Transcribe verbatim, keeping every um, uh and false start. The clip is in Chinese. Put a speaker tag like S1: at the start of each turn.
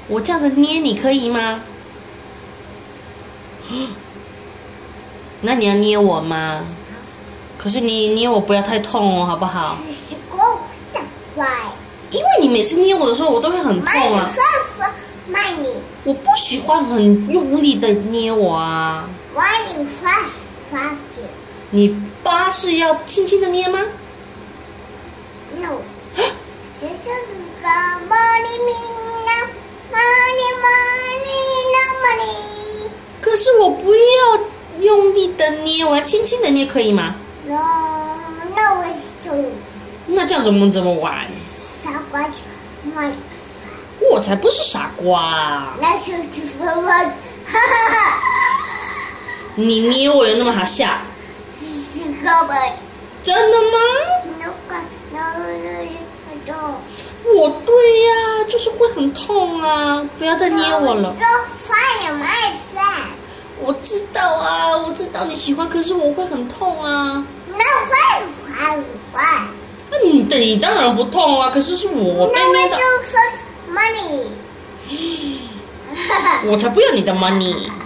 S1: 我这样子捏你可以吗？那你要捏我吗？可是你捏我不要太痛哦，好不好？因为你每次捏我的时候，我都会很痛啊。我不喜欢很用力的捏我啊。你发誓要轻轻的捏吗
S2: ？No。这是个 money money money no money。
S1: 可是我不要用力的捏，我要轻轻的捏，可以吗
S2: ？No no is too。
S1: 那这样子我们怎么玩？
S2: 傻瓜，买。
S1: 我才不是傻瓜啊！
S2: 那是就是我，哈哈。
S1: 你捏我有那么好笑？
S2: 是个吧？
S1: 真的吗？
S2: 那个那个很痛。
S1: 我对呀、啊，就是会很痛啊！不要再捏我了。我知道啊，我知道你喜欢，可是我会很痛啊。
S2: 那会会会。
S1: 那你你当然不痛啊，可是是我被捏到。
S2: money。
S1: 我才不要你的 money。